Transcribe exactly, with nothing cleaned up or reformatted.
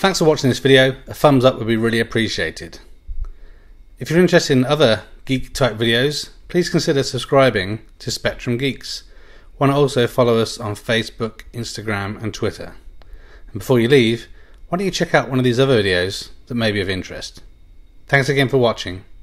Thanks for watching this video. A thumbs up would be really appreciated. If you're interested in other geek type videos, please consider subscribing to Spectrum Geeks. Why not also follow us on Facebook, Instagram and Twitter. And before you leave, why don't you check out one of these other videos that may be of interest. Thanks again for watching.